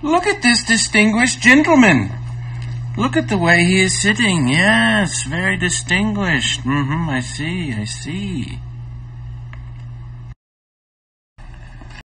Look at this distinguished gentleman. Look at the way he is sitting. Yes, very distinguished. I see.